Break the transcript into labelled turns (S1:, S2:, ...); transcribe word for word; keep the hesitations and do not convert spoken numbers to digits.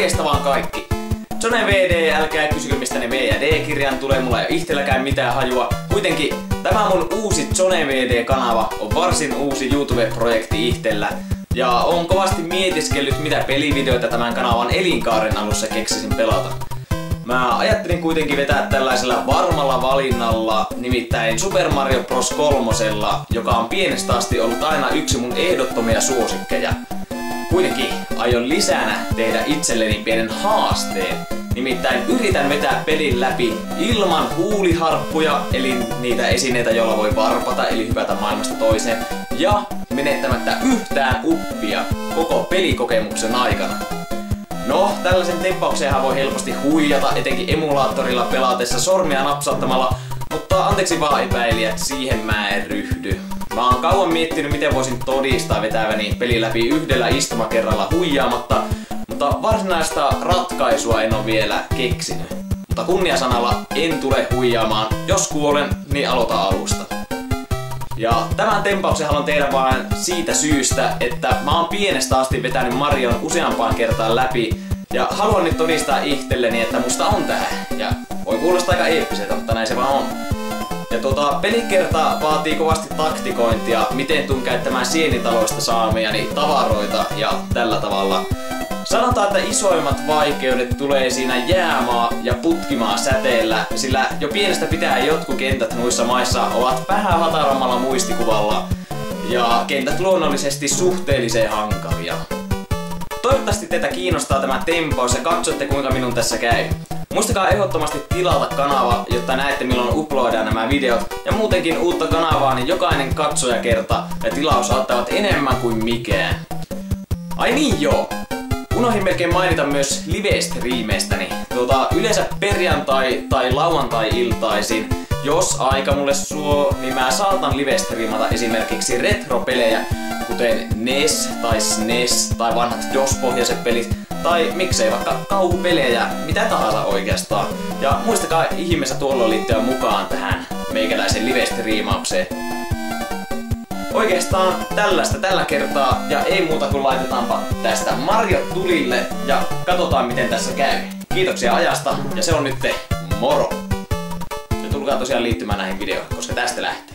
S1: Morjesta vaan kaikki! Zone V D, älkää kysykö mistä ne V ja D-kirjan tulee, mulla ei ole itselläkään mitään hajua. Kuitenkin tämä mun uusi Zone V D-kanava on varsin uusi YouTube-projekti itsellä. Ja oon kovasti mietiskellyt mitä pelivideoita tämän kanavan elinkaaren alussa keksisin pelata. Mä ajattelin kuitenkin vetää tällaisella varmalla valinnalla, nimittäin Super Mario Bros. kolmosella, joka on pienestä asti ollut aina yksi mun ehdottomia suosikkeja. Kuitenkin aion lisänä tehdä itselleni pienen haasteen. Nimittäin yritän vetää pelin läpi ilman huuliharppuja, eli niitä esineitä, joilla voi varpata, eli hypätä maailmasta toiseen, ja menettämättä yhtään uppia koko pelikokemuksen aikana. No, tällaisen tempaukseenhan voi helposti huijata, etenkin emulaattorilla pelatessa sormia napsauttamalla, mutta anteeksi vaan epäilijät, siihen mä en ryhdy. Mä oon kauan miettinyt, miten voisin todistaa vetäväni peli läpi yhdellä istumakerralla huijaamatta, mutta varsinaista ratkaisua en oo vielä keksinyt. Mutta kunniasanalla en tule huijaamaan, jos kuolen, niin aloita alusta. Ja tämän tempauksen haluan tehdä vain siitä syystä, että mä oon pienestä asti vetänyt Marion useampaan kertaan läpi ja haluan nyt todistaa itselleni, että musta on tää. Ja voi kuulostaa aika eeppiseltä, mutta näin se vaan on. Ja tuota, pelikerta vaatii kovasti taktikointia, miten tuun käyttämään sienitaloista saamiani tavaroita ja tällä tavalla. Sanotaan, että isoimmat vaikeudet tulee siinä jäämaa ja putkimaa säteellä, sillä jo pienestä pitää jotkut kentät noissa maissa ovat vähän hatarammalla muistikuvalla ja kentät luonnollisesti suhteellisen hankalia. Toivottavasti teitä kiinnostaa tämä tempaus ja katsotte kuinka minun tässä käy. Muistakaa ehdottomasti tilata kanava, jotta näette milloin uploadaan nämä videot. Ja muutenkin uutta kanavaa, niin jokainen katsojakerta ja tilaus auttavat enemmän kuin mikään. Ai niin joo! Unohdin melkein mainita myös live-striimeistäni. Tuota, yleensä perjantai- tai lauantai-iltaisin, jos aika mulle suo, niin mä saatan live-striimata esimerkiksi retropelejä, kuten N E S tai S N E S tai vanhat DOS-pohjaiset pelit, tai miksei vaikka kauhupelejä, mitä tahansa oikeastaan. Ja muistakaa ihmeessä tuolloin liittyä mukaan tähän meikäläisen live-striimaukseen. Oikeastaan tällaista tällä kertaa, ja ei muuta kuin laitetaanpa tästä Mario tulille ja katsotaan miten tässä käy. Kiitoksia ajasta, ja se on nyt moro! Ja tulkaa tosiaan liittymään näihin videoihin, koska tästä lähtee.